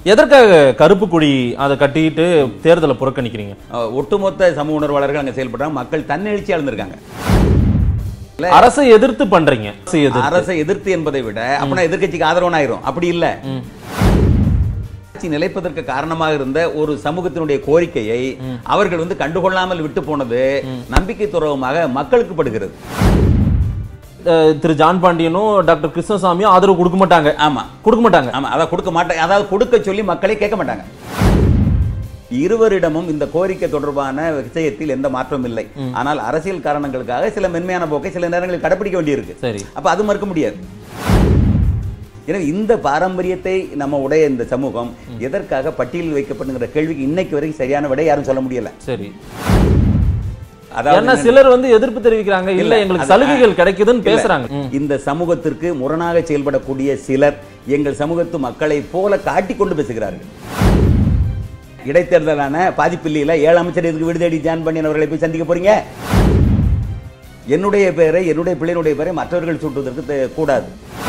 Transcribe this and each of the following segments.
எதற்காக கருப்பு கொடி அதை கட்டிட்டு தேர்தலை புறக்கணிக்கிறீங்க? ஒட்டுமொத்த சமூக உணர்வாளர்கள் அங்க செயல்படுறாங்க. மக்கள் தன்னெழுச்சியா இருந்திருக்காங்க. அரசை எதிர்த்து பண்றீங்க. அரசை எதிர்த்து என்பதை விட அப்படின்னா எதிர்கட்சிக்கு ஆதரவாயிரும். அப்படி இல்ல, நிலைப்பதற்கு காரணமாக இருந்த ஒரு சமூகத்தினுடைய கோரிக்கையை அவர்கள் கண்டுகொள்ளாமல் விட்டு போனது நம்பிக்கை துரோகமாக மக்களுக்கு படுகிறது. திரு ஜான் பாண்டியனும் டாக்டர் கிருஷ்ணசாமியும் ஆதரவு கொடுக்க மாட்டாங்க. ஆமா, கொடுக்க மாட்டாங்க. ஆமா, அத கொடுக்க மாட்டாங்க. அதாவது கொடுக்க சொல்லி மக்களை கேட்க மாட்டாங்க. இருவரிடமும் இந்த கோரிக்கை தொடர்பான விஷயத்தில் எந்த மாற்றம் இல்லை. ஆனால் அரசியல் காரணங்களுக்காக சில மென்மையான போக்கை சில நேரங்களில் கடைபிடிக்க வேண்டியிருக்கு. சரி, அப்ப அது மறுக்க முடியாது. எனவே இந்த பாரம்பரியத்தை நம்ம உடைய இந்த சமூகம் எதற்காக பட்டியலில் வைக்கப்படுங்கிற கேள்விக்கு இன்னைக்கு வரைக்கும் சரியான விடை யாரும் சொல்ல முடியல. சரி, அதாவது சிலர் எதிர்ப்பு தெரிவிக்கிறாங்க, இல்ல எங்களுக்கு சலுகைகள் கிடைக்குதுன்னு பேசுறாங்க. இந்த சமூகத்திற்கு முரணாக செயல்படக்கூடிய சிலர் எங்கள் சமூகத்து மக்களை போல காட்டிக்கொண்டு பேசுகிறார்கள். இடைத்தேர்தலான பாதிப்பில்லையில 7 அமைச்சர் எதுக்கு விடுதேடி ஜான் பாண்டியன் அவர்களை போய் சந்திக்க போறீங்க? என்னுடைய பெயரை, என்னுடைய பிள்ளையினுடைய பெயரை மற்றவர்கள் சூட்டுவதற்கு கூடாது.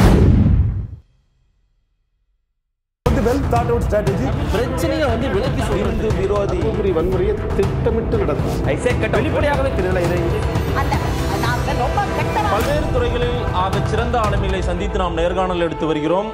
பிரச்சனையை விலக்கி சொல்றது விரோதி வன்முறையை திட்டமிட்டு நடக்கும். வெளிப்படையாகவே தெரியல. பல்வேறு துறைகளில் ஆக சிறந்த ஆளுமைகளை சந்தித்து நாம் நேர்காணல் எடுத்து வருகிறோம்.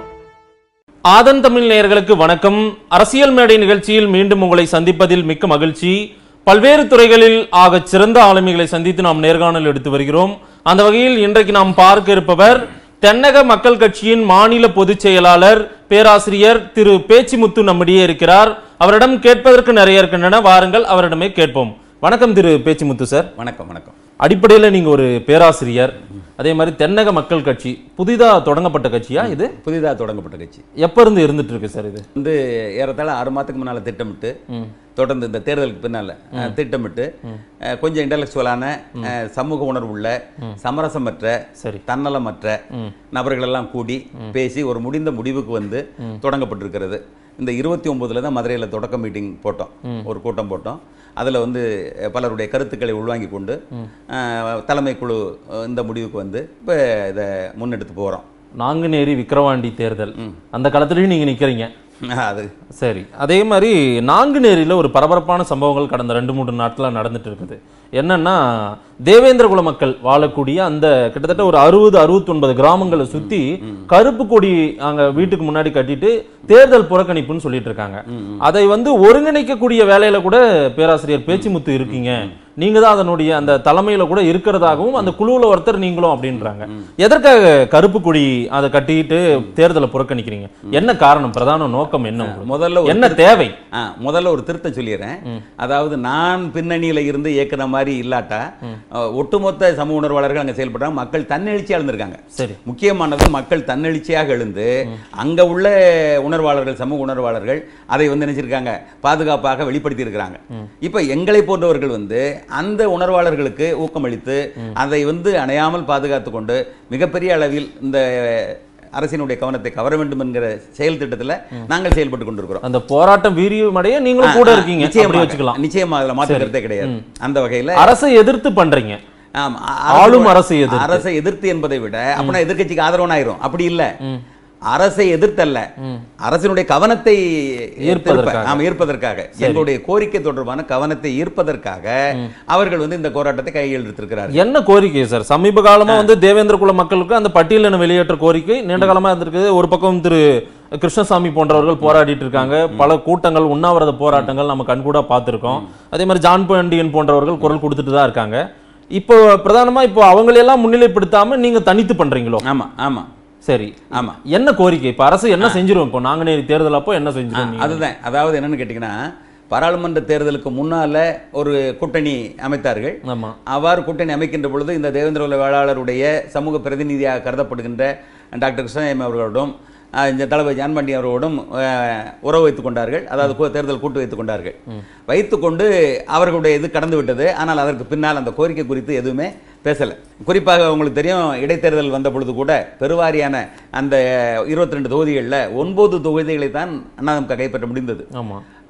ஆதன் தமிழ் நேயர்களுக்கு வணக்கம். அரசியல் மேடை நிகழ்ச்சியில் மீண்டும் உங்களை சந்திப்பதில் மிக்க மகிழ்ச்சி. பல்வேறு துறைகளில் ஆக சிறந்த ஆளுமைகளை சந்தித்து நாம் நேர்காணல் எடுத்து வருகிறோம். அந்த வகையில் இன்றைக்கு நாம் பார்க்க இருப்பவர் தென்னக மக்கள் கட்சியின் மாநில பொதுச் செயலாளர் பேராசிரியர் திரு பேச்சிமுத்து நம்மிடையே இருக்கிறார். அவரிடம் கேட்பதற்கு நிறைய இருக்கின்றன, வாருங்கள் அவரிடமே கேட்போம். வணக்கம் திரு பேச்சிமுத்து சார். வணக்கம். வணக்கம். அடிப்படையில் நீங்க ஒரு பேராசிரியர், அதே மாதிரி தென்னக மக்கள் கட்சி புதிதா தொடங்கப்பட்ட கட்சியா? இது புதிதாக தொடங்கப்பட்ட கட்சி. எப்ப இருந்து இருந்துட்டு இருக்கு சார்? இது ஏறத்தாழ 6 மாதத்துக்கு முன்னால திட்டமிட்டு தொடர்ந்து இந்த தேர்தலுக்கு பின்னால திட்டமிட்டு கொஞ்சம் இன்டலெக்சுவலான சமூக உணர்வுள்ள சமரசமற்ற தன்னலமற்ற நபர்கள் எல்லாம் கூடி பேசி ஒரு முடிந்த முடிவுக்கு தொடங்கப்பட்டிருக்கிறது. இந்த 29 தான் மதுரையில் தொடக்க மீட்டிங் போட்டோம், ஒரு கூட்டம் போட்டோம். அதில் பலருடைய கருத்துக்களை உள்வாங்கி கொண்டு தலைமை குழு இந்த முடிவுக்கு இப்போ இதை முன்னெடுத்து போகிறோம். நாங்குநேரி விக்கிரவாண்டி தேர்தல் அந்த காலத்துலேயும் நீங்கள் நிற்கிறீங்க. அது சரி. அதே மாதிரி நாங்குநேரியில் ஒரு பரபரப்பான சம்பவங்கள் கடந்த 2-3 நாட்களாக நடந்துட்டு இருக்குது. என்னன்னா, தேவேந்திர குல மக்கள் வாழக்கூடிய அந்த கிட்டத்தட்ட ஒரு 60-69 கிராமங்களை சுத்தி கருப்பு கொடி அங்க வீட்டுக்கு முன்னாடி கட்டிட்டு தேர்தல் புறக்கணிப்புன்னு சொல்லிட்டு இருக்காங்க. அதை ஒருங்கிணைக்கக்கூடிய வேலையில கூட பேராசிரியர் பேச்சிமுத்து இருக்கீங்க, நீங்க தான் அதனுடைய அந்த தலைமையில கூட இருக்கிறதாகவும் அந்த குழுவுல ஒருத்தர் நீங்களும் அப்படின்றாங்க. எதற்காக கருப்பு கொடி அதை கட்டிட்டு தேர்தலை புறக்கணிக்கிறீங்க? என்ன காரணம்? பிரதான நோக்கம் என்ன? முதல்ல என்ன தேவை? முதல்ல ஒரு திருத்தம் சொல்லிடுறேன். அதாவது நான் பின்னணியில இருந்து இயக்குற மாதிரி இல்லாட்டா ஒட்டுமொத்த சமூக உணர்வாளர்கள் அங்க செயல்படுறாங்க. மக்கள் தன்னெழுச்சியா எழுந்திருக்காங்க. சரி, முக்கியமானது மக்கள் தன்னெழுச்சியாக எழுந்து அங்க உள்ள உணர்வாளர்கள், சமூக உணர்வாளர்கள் அதை நினைச்சிருக்காங்க, பாதுகாப்பாக வெளிப்படுத்தி இருக்கிறாங்க. இப்ப எங்களை போன்றவர்கள் அந்த உணர்வாளர்களுக்கு ஊக்கமளித்து அதை அணையாமல் பாதுகாத்து கொண்டு மிகப்பெரிய அளவில் இந்த அரசினுடைய கவனத்தை கவர வேண்டும் என்கிற செயல் திட்டத்தில் நாங்கள் செயல்பட்டு கொண்டிருக்கிறோம். அந்த போராட்டம் வீரியமடைய நீங்களும் கூட இருக்கீங்க. நிச்சயமா அதுல மாற்று கருத்தே கிடையாது. அந்த வகையில் அரசை எதிர்த்து பண்றீங்க. ஆளும் அரசை எதிர்த்து என்பதை விட அப்படின்னா எதிர்கட்சிக்கு ஆதரவாயிரும். அப்படி இல்ல, அரசை எதிர்த்தல்ல, அரசினுடைய கவனத்தை ஈர்ப்பதற்காக, எங்களுடைய கோரிக்கை தொடர்பான கவனத்தை ஈர்ப்பதற்காக அவர்கள் இந்த போராட்டத்தை கையில் எடுத்திருக்கிறார்கள். என்ன கோரிக்கை சார்? சமீப காலமா தேவேந்திர குல மக்களுக்கு அந்த பட்டியலின வெளியேற்ற கோரிக்கை நீண்ட காலமா இருந்திருக்கு. ஒரு பக்கம் திரு கிருஷ்ணசாமி போன்றவர்கள் போராடிட்டு இருக்காங்க. பல கூட்டங்கள், உண்ணாவிரத போராட்டங்கள் நம்ம கண்கூடா பார்த்திருக்கோம். அதே மாதிரி ஜான் பாண்டியன் போன்றவர்கள் குரல் கொடுத்துட்டு தான் இருக்காங்க. இப்போ பிரதானமா இப்போ அவங்களெல்லாம் முன்னிலைப்படுத்தாம நீங்க தனித்து பண்றீங்களோ? ஆமா, ஆமா. சரி, ஆமா. என்ன கோரிக்கை? இப்ப அரசு என்ன செஞ்சிரும்? இப்போ நாங்குநேரி தேர்தல் அப்போ என்ன செஞ்சிரும்? அதுதான். அதாவது என்னன்னு கேட்டீங்கன்னா, பாராளுமன்ற தேர்தலுக்கு முன்னால ஒரு கூட்டணி அமைத்தார்கள். அவ்வாறு கூட்டணி அமைக்கின்ற பொழுது இந்த தேவேந்திர குல வேளாளருடைய சமூக பிரதிநிதியாக கருதப்படுகின்ற டாக்டர் கிருஷ்ணசாமி அவர்களோடும் இந்த தளபதி ஜான் பாண்டியன் அவர்களோடும் உறவு வைத்துக் கொண்டார்கள். அதாவது தேர்தல் கூட்டு வைத்துக் கொண்டார்கள். வைத்துக்கொண்டு அவர்களுடைய இது கடந்து விட்டது. ஆனால் அதற்கு பின்னால் அந்த கோரிக்கை குறித்து எதுவுமே பேசலை. குறிப்பாக உங்களுக்கு தெரியும், இடைத்தேர்தல் வந்த பொழுது கூட பெருவாரியான அந்த 22 தொகுதிகளில் 9 தொகுதிகளை தான் அதிமுக கைப்பற்ற முடிந்தது.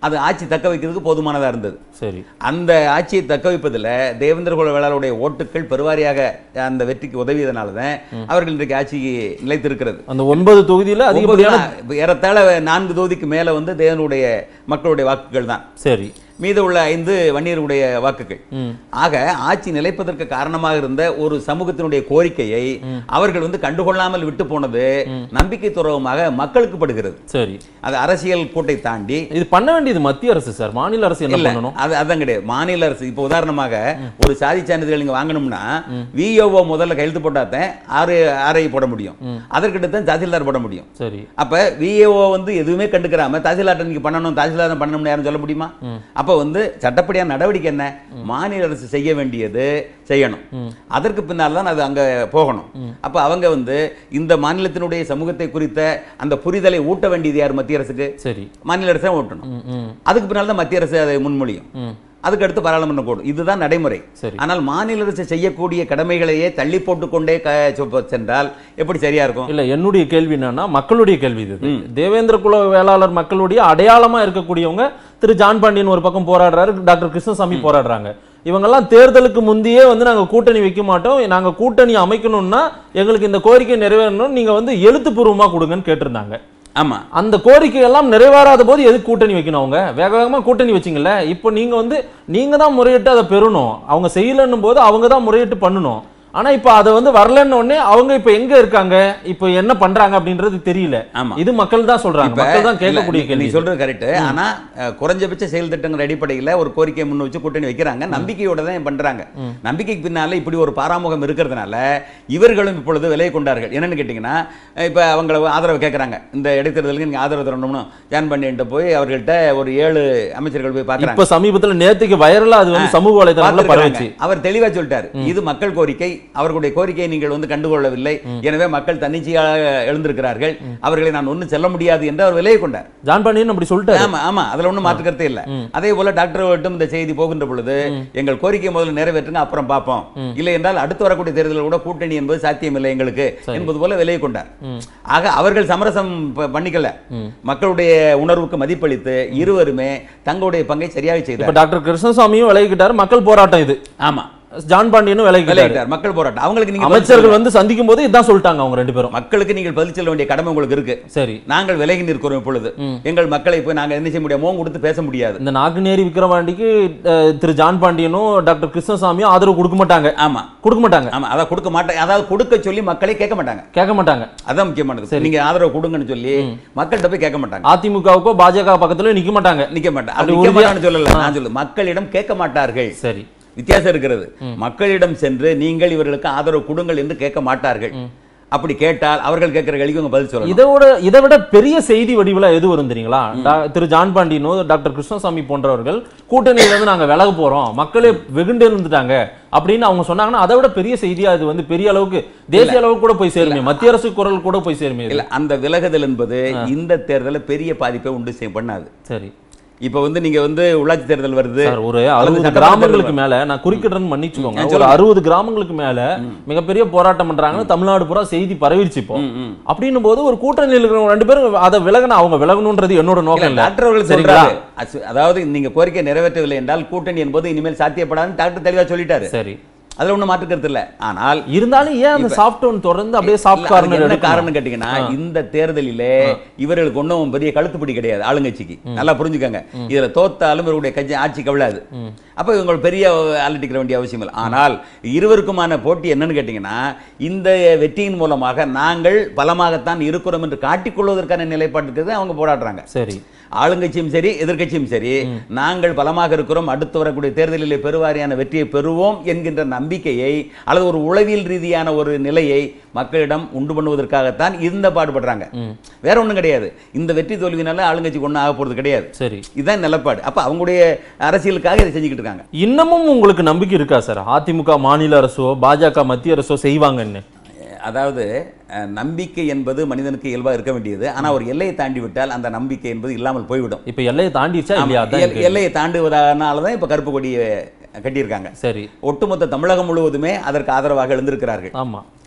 அது ஆட்சி தக்க வைக்கிறதுக்கு போதுமானதா இருந்தது. சரி, அந்த ஆட்சியை தக்க வைப்பதில் தேவேந்திர குல வேளாளருடைய ஓட்டுகள் பெருவாரியாக அந்த வெற்றிக்கு உதவியதனால தான் அவர்கள் இன்றைக்கு ஆட்சி நிலைத்திருக்கிறது. அந்த 9 தொகுதியில அதிகப்படியான ஏறத்தாழ 4 தொகுதிக்கு மேல வந்து தேவனுடைய மக்களுடைய வாக்குகள் தான். சரி, மீத உள்ள 5 வன்னியருடைய வாக்குகள். ஆக ஆட்சி நிலைப்பதற்கு காரணமாக இருந்த ஒரு சமூகத்தினுடைய கோரிக்கையை அவர்கள் வந்து கண்டுகொள்ளாமல் விட்டு போனது நம்பிக்கை துரோகமாக மக்களுக்கு படுகிறது. சரி, அது அரசியல் கூட்டை தாண்டி இது பண்ண வேண்டியது மத்திய அரசு சார். மாநில அரசு என்ன பண்ணணும்? அதான் கிடையாது. மாநில அரசு இப்போ உதாரணமாக ஒரு சாதி சான்றிதழ் நீங்க வாங்கணும்னா விஓஓ முதல்ல கையெழுத்து போட்டாதான் ஆர்ஐ போட முடியும், அதற்கிட்ட தான் தாசில்தார் போட முடியும். சரி, அப்ப விஓஓ வந்து எதுவுமே கண்டுக்கிறாம தாசில்தார் நீங்க பண்ணணும், தாசில்தார் பண்ணணும்னு யாரும் சொல்ல முடியுமா? அப்ப வந்து சட்டப்படியான நடவடிக்கை என்ன? மாநில அரசு செய்ய வேண்டியது செய்யணும், அதற்கு பின்னால் தான் அது அங்க போகணும். அப்ப அவங்க வந்து இந்த மாநிலத்தினுடைய சமூகத்தை குறித்த அந்த புரிதலை ஊட்ட வேண்டியது யார்? மத்திய அரசுக்கு. சரி, மாநில அரசு ஊட்டணும். அதுக்கு பின்னால் தான் மத்திய அரசு அதை முன்மொழியும், அதுக்கு அடுத்து பாராளுமன்றம் கூடும். இதுதான் நடைமுறை. ஆனால் மாநில அரசு செய்யக்கூடிய கடமைகளையே தள்ளி போட்டுக்கொண்டே சென்றால் எப்படி சரியா இருக்கும்? இல்ல, என்னுடைய கேள்வி என்னன்னா, மக்களுடைய கேள்வி இது. தேவேந்திர குல வேளாளர் மக்களுடைய அடையாளமா இருக்கக்கூடியவங்க திரு ஜான் பாண்டியன் ஒரு பக்கம் போராடுறாரு, டாக்டர் கிருஷ்ணசாமி போராடுறாங்க. இவங்கெல்லாம் தேர்தலுக்கு முந்தையே வந்து நாங்க கூட்டணி வைக்க மாட்டோம், நாங்க கூட்டணி அமைக்கணும்னா எங்களுக்கு இந்த கோரிக்கை நிறைவேறணும், நீங்க வந்து எழுத்துப்பூர்வமா கொடுங்கன்னு கேட்டிருந்தாங்க. ஆமா, அந்த கோரிக்கை எல்லாம் நிறைவேறாத போது எதுக்கு கூட்டணி வைக்கணும்? அவங்க வேக வேகமா கூட்டணி வச்சிங்கல்ல. இப்போ நீங்க தான் முறையிட்டு அதை பெறணும், அவங்க செய்யலன்னும் போது அவங்க தான் முறையிட்டு பண்ணணும். ஆனா இப்ப அதை வந்து வரலன்னு உடனே அவங்க இப்ப எங்க இருக்காங்க, இப்ப என்ன பண்றாங்க அப்படின்றது தெரியல. இது மக்கள் தான் சொல்றாங்க, மக்கள் தான் கேட்கக்கூடிய கேள்வி. நீ சொல்றது கரெக்ட். ஆனா குறைஞ்சபட்ச செயல் திட்டங்கள் அடிப்படையில் ஒரு கோரிக்கை முன் வச்சு கூட்டணி வைக்கிறாங்க, நம்பிக்கையோட தான் பண்றாங்க. நம்பிக்கைக்கு பின்னால இப்படி ஒரு பாராமுகம் இருக்கிறதுனால இவர்களும் இப்பொழுது விலை கொண்டார்கள். என்னன்னு கேட்டீங்கன்னா, இப்ப அவங்க ஆதரவு கேட்கறாங்க, இந்த இடைத்தேர்தலுக்கு நீங்க ஆதரவு தரணும்னு ஜான் பாண்டியன் போய் அவர்கள்ட்ட ஒரு 7 அமைச்சர்கள் போய் பார்க்கறாங்க. இப்ப சமீபத்துல நேத்துக்கு வைரலா அது வந்து சமூக வலைதளங்கள்ல பரவுச்சு. அவர் தெளிவா சொல்லிட்டாரு, இது மக்கள் கோரிக்கை, அவர்களுடைய கோரிக்கையை நீங்கள் வந்து கண்டுகொள்ளவில்லை, எனவே மக்கள் தன்னிச்சையாக எழுந்திருக்கிறார்கள், அவர்களை நான் ஒன்னும் செல்ல முடியாது என்று அவர் விலையை கொண்டார். ஜான் பாண்டியன் அப்படி சொல்லிட்டாரு. ஆமா ஆமா, அதுல ஒன்றும் மாற்று கருத்தே இல்லை. அதே போல டாக்டர் வட்டும் இந்த செய்தி போகின்ற பொழுது எங்கள் கோரிக்கையை முதல்ல நிறைவேற்றுங்க, அப்புறம் பார்ப்போம், இல்லை என்றால் அடுத்து வரக்கூடிய தேர்தலில் கூட கூட்டணி என்பது சாத்தியமில்லை எங்களுக்கு என்பது போல விலையை கொண்டார். ஆக அவர்கள் சமரசம் பண்ணிக்கல, மக்களுடைய உணர்வுக்கு மதிப்பளித்து இருவருமே தங்களுடைய பங்கை சரியாக செய்தார். டாக்டர் கிருஷ்ணசாமியும் விலகிட்டார், மக்கள் போராட்டம் இது. ஆமா, ஜான் பாண்டியனும் விலகிட்டார், மக்கள் போராட்டம். அவங்களுக்கு நீங்க அமைச்சர்கள் வந்து சந்திக்கும் போது இதான் சொல்லிட்டாங்க அவங்க ரெண்டு பேரும், மக்களுக்கு நீங்கள் பதில் சொல்ல வேண்டிய கடமை உங்களுக்கு இருக்கு. சரி, நாங்கள் விலகி நிற்கிறோம் இப்பொழுது, எங்கள் மக்களை போய் நாங்கள் என்ன செய்ய முடியாது, கொடுத்து பேச முடியாது. இந்த நாங்குநேரி விக்கிரவாண்டிக்கு திரு ஜான் பாண்டியனும் டாக்டர் கிருஷ்ணசாமியும் ஆதரவு கொடுக்க மாட்டாங்க. ஆமா, கொடுக்க மாட்டாங்க. ஆமா, அதாவது கொடுக்க மாட்டாங்க, அதாவது கொடுக்க சொல்லி மக்களை கேட்க மாட்டாங்க. அதான் முக்கியமானது. நீங்க ஆதரவு கொடுங்கன்னு சொல்லி மக்கள்கிட்ட போய் கேட்க மாட்டாங்க. அதிமுகவுக்கோ பாஜக பக்கத்துல நிக்க மாட்டாங்க. சொல்லல, நான் சொல்லு, மக்களிடம் கேட்க மாட்டார்கள். சரி, வித்தியாசம் இருக்கிறது. மக்களிடம் சென்று நீங்கள் இவர்களுக்கு ஆதரவு கொடுங்கள் என்று கேட்க மாட்டார்கள். அப்படி கேட்டால் அவர்கள் கேட்கிற கேள்விக்கு பதில் சொல்லணும். இதை விட பெரிய செய்தி வடிவில் எது வரும் தெரியுங்களா? திரு ஜான் பாண்டியனோ டாக்டர் கிருஷ்ணசாமி போன்றவர்கள் கூட்டணியில இருந்து நாங்க விலக போறோம், மக்களே வெகுண்டு இருந்துட்டாங்க அப்படின்னு அவங்க சொன்னாங்கன்னா அதை விட பெரிய செய்தியா அது வந்து பெரிய அளவுக்கு தேசிய அளவுக்கு கூட போய் சேருமே, மத்திய அரசு குரல் கூட போய் சேருமே. இல்ல, அந்த விலகுதல் என்பது இந்த தேர்தலில் பெரிய பாதிப்பை உண்டு பண்ணாது. சரி, இப்ப வந்து நீங்க வந்து உள்ளாட்சி தேர்தல் வருது, ஒரு 60 கிராமங்களுக்கு மேல, நான் குறுக்கிடுறேன்னு மன்னிச்சுக்கோங்க, ஒரு 60 கிராமங்களுக்கு மேல மிகப்பெரிய போராட்டம் பண்றாங்கன்னு தமிழ்நாடு பூரா செய்தி பரவிடுச்சு. இப்போ அப்படின்னும் போது ஒரு கூட்டணியில் இருக்கிறவங்க 2 பேரும் அதை விலகணும், அவங்க விலகணும்ன்றது என்னோட நோக்கம் இல்ல. டாக்டர் அதாவது நீங்க கோரிக்கை நிறைவேற்றவில்லை என்றால் கூட்டணி என்பது இனிமேல் சாத்தியப்படாதுன்னு டாக்டர் தெளிவா சொல்லிட்டாரு. சரி, அதுல ஒண்ணு மாற்றுக்கிறது இல்ல. ஆனால் இருந்தாலும் ஏன் அந்த சாஃப்ட் டோன் தொடர்ந்து அப்படியே சாஃப்ட் கார்னர் என்ன காரணம் கேட்டீங்கன்னா, இந்த தேர்தலிலே இவர்களுக்கு ஒன்றும் பெரிய கழுத்துப்பிடி கிடையாது ஆளுங்கட்சிக்கு. நல்லா புரிஞ்சுக்கங்க, இதுல தோத்தாலும் இவருடைய கட்சி ஆட்சி கவிழாது. அப்ப இவங்க பெரிய அலட்டிக்கிற வேண்டிய அவசியம் இல்லை. ஆனால் இருவருக்குமான போட்டி என்னன்னு கேட்டீங்கன்னா, இந்த வெற்றியின் மூலமாக நாங்கள் பலமாகத்தான் இருக்கிறோம் என்று காட்டிக்கொள்வதற்கான நிலைப்பாட்டுக்கு அவங்க போராடுறாங்க. சரி, ஆளுங்கட்சியும் சரி எதிர்கட்சியும் சரி, நாங்கள் பலமாக இருக்கிறோம், அடுத்து வரக்கூடிய தேர்தலிலே பெருவாரியான வெற்றியை பெறுவோம் என்கின்ற நம்பிக்கையை அல்லது ஒரு உளவியல் ரீதியான ஒரு நிலையை மக்களிடம் உண்டு பண்ணுவதற்காகத்தான் இந்த பாடுபடுறாங்க. வேற ஒண்ணும் கிடையாது. இந்த வெற்றி தோல்வினால ஆளுங்கட்சிக்கு ஒன்றும் ஆக போறது கிடையாது. சரி, இதுதான் நிலப்பாடு. அப்ப அவங்களுடைய அரசியலுக்காக இதை செஞ்சுக்கிட்டு இருக்காங்க. இன்னமும் உங்களுக்கு நம்பிக்கை இருக்கா சார் அதிமுக மாநில அரசோ பாஜக மத்திய அரசோ செய்வாங்கன்னு? அதாவது நம்பிக்கை என்பது மனிதனுக்கு இயல்பாக இருக்க வேண்டியது. ஆனா ஒரு எல்லையை தாண்டி விட்டால் அந்த நம்பிக்கை என்பது இல்லாமல் போய்விடும். இப்ப எல்லையை தாண்டிச்சா இல்லையா? எல்லையை தாண்டுவதனால தான் இப்ப கருப்பு கொடியை கட்டியிருக்காங்க. சரி, ஒட்டுமொத்த தமிழகம் முழுவதுமே அதற்கு ஆதரவாக எழுந்திருக்கிறார்கள். ஆமா,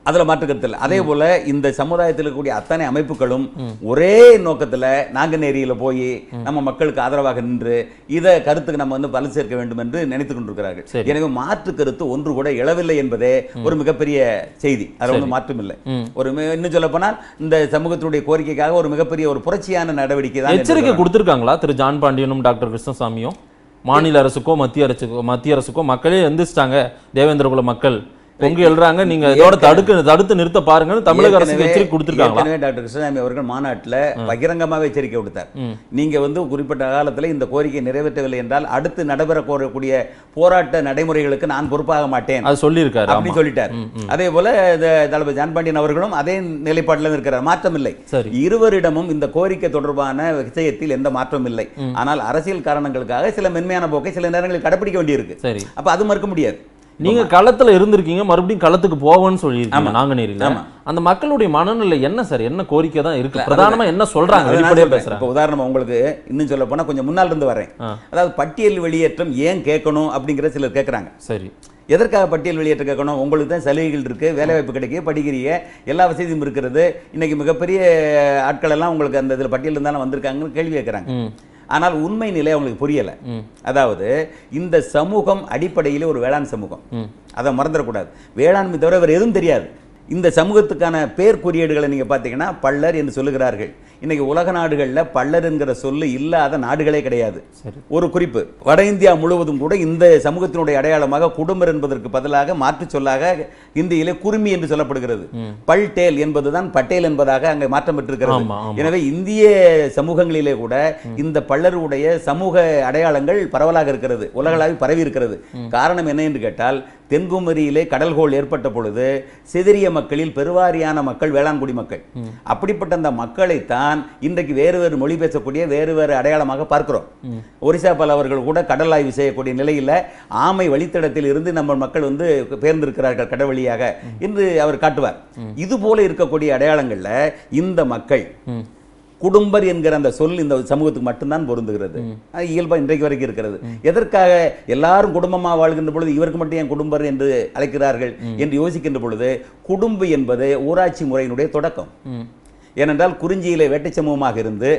அதுல மாற்று கருத்து இல்லை. அதே போல இந்த சமுதாயத்தில் இருக்கக்கூடிய அத்தனை அமைப்புகளும் ஒரே நோக்கத்துல நாங்குநேரியில போய் நம்ம மக்களுக்கு ஆதரவாக நின்று இதை கருத்துக்கு நம்ம வந்து பலன் சேர்க்க வேண்டும் என்று நினைத்துக் கொண்டிருக்கிறார்கள். எனவே மாற்று கருத்து ஒன்று கூட எழவில்லை என்பதே ஒரு மிகப்பெரிய செய்தி. அதுல வந்து மாற்றம் இல்லை. ஒரு இன்னும் சொல்ல போனால் இந்த சமூகத்தினுடைய கோரிக்கைக்காக ஒரு மிகப்பெரிய ஒரு புரட்சியான நடவடிக்கை தான். எச்சரிக்கை கொடுத்திருக்காங்களா திரு ஜான் பாண்டியனும் டாக்டர் கிருஷ்ணசாமியும்? மாநில அரசுக்கோ மத்திய அரசுக்கோ மக்களே எந்திரிச்சிட்டாங்க, தேவேந்திரகுல மக்கள் பொங்கி எழுறாங்க, நீங்க இதோட தடுத்து நிறுத்த பாருங்க தமிழக அரசு எச்சரிக்கை கொடுத்திருக்காங்க. டாக்டர் கிருஷ்ணசாமி அவர்கள் மாநாட்டில் பகிரங்கமாவே எச்சரிக்கை கொடுத்தார். நீங்க வந்து குறிப்பிட்ட காலத்தில் இந்த கோரிக்கை நிறைவேற்றவில்லை என்றால் அடுத்து நடைபெற கோரக்கூடிய போராட்ட நடைமுறைகளுக்கு நான் பொறுப்பாக மாட்டேன் அது சொல்லியிருக்காரு, அப்படி சொல்லிட்டார். அதே போல தளபதி ஜான் பாண்டியன் அவர்களும் அதே நிலைப்பாட்டில் இருக்கிறார், மாற்றம் இல்லை. இருவரிடமும் இந்த கோரிக்கை தொடர்பான விஷயத்தில் எந்த மாற்றம் இல்லை. ஆனால் அரசியல் காரணங்களுக்காக சில மென்மையான போக்கை சில நேரங்களில் கடைபிடிக்க வேண்டியிருக்கு. அப்ப அது மறுக்க முடியாது. நீங்க களத்துல இருந்திருக்கீங்க, மறுபடியும் களத்துக்கு போவோம்னு சொல்லியிருக்கீங்க நாங்குநேரியில. அந்த மக்களுடைய மனநிலை என்ன சார்? என்ன கோரிக்கை தான் இருக்கு? பிரதானமா என்ன சொல்றாங்க? இப்ப உதாரணமா உங்களுக்கு இன்னும் சொல்ல போனா கொஞ்சம் முன்னால் இருந்து வரேன். அதாவது பட்டியல் வெளியேற்றம் ஏன் கேட்கணும் அப்படிங்கிற சிலர் கேட்கறாங்க. சரி, எதற்காக பட்டியல் வெளியேற்ற கேட்கணும்? உங்களுக்கு தான் சலுகைகள் இருக்கு, வேலை வாய்ப்பு கிடைக்க, படிக்கிறீங்க, எல்லா வசதியும் இருக்கிறது. இன்னைக்கு மிகப்பெரிய ஆட்கள் எல்லாம் உங்களுக்கு அந்த இதுல பட்டியல் இருந்தாலும் வந்திருக்காங்கன்னு கேள்வி கேட்கறாங்க. ஆனால் உண்மை நிலை அவங்களுக்கு புரியல. அதாவது இந்த சமூகம் அடிப்படையிலே ஒரு வேளாண் சமூகம், அதை மறந்துடக்கூடாது. வேளாண்மை தவிர வேறு எதுவும் தெரியாது. இந்த சமூகத்துக்கான பேர் குறியீடுகளை நீங்க பாத்தீங்கன்னா பல்லர் என்று சொல்லுகிறார்கள். இன்னைக்கு உலக நாடுகள்ல பல்லர் என்கிற சொல்லு இல்லாத நாடுகளே கிடையாது. ஒரு குறிப்பு, வட இந்தியா முழுவதும் கூட இந்த சமூகத்தினுடைய அடையாளமாக குடும்பர் என்பதற்கு பதிலாக மாற்று சொல்லாக இந்தியிலே குருமி என்று சொல்லப்படுகிறது. பல்டேல் என்பதுதான் பட்டேல் என்பதாக அங்கே மாற்றம் பெற்றிருக்கிறது. எனவே இந்திய சமூகங்களிலே கூட இந்த பல்லருடைய சமூக அடையாளங்கள் பரவலாக இருக்கிறது, உலகளாவி பரவி இருக்கிறது. காரணம் என்ன என்று கேட்டால், தென்குமரியிலே கடல்கோள் ஏற்பட்ட பொழுது சிதறிய மக்களில் பெருவாரியான மக்கள் வேளாண்குடி மக்கள். அப்படிப்பட்ட அந்த மக்களைத்தான் இன்றைக்கு வேறு வேறு மொழி பேசக்கூடிய வேறு வேறு அடையாளமாக பார்க்கிறோம். ஒரிசா பலவர்கள் கூட கடல் ஆய்வு செய்யக்கூடிய நிலையில் ஆமை வழித்தடத்தில் இருந்து நம்ம மக்கள் வந்து பேர்ந்திருக்கிறார்கள் கடல் வழியாக என்று அவர் காட்டுவார். இது போல இருக்கக்கூடிய அடையாளங்கள்ல இந்த மக்கள் குடும்பர் என்கிற அந்த சொல் இந்த சமூகத்துக்கு மட்டும்தான் பொருந்துகிறது. இயல்பா இன்றைக்கு வரைக்கும் இருக்கிறது. எதற்காக எல்லாரும் குடும்பமா வாழ்கின்ற பொழுது இவருக்கு மட்டும் ஏன் குடும்பர் என்று அழைக்கிறார்கள் என்று யோசிக்கின்ற பொழுது, குடும்பு என்பது ஊராட்சி முறையினுடைய தொடக்கம். ஏனென்றால் குறிஞ்சியிலே வேட்டை சமூகமாக இருந்து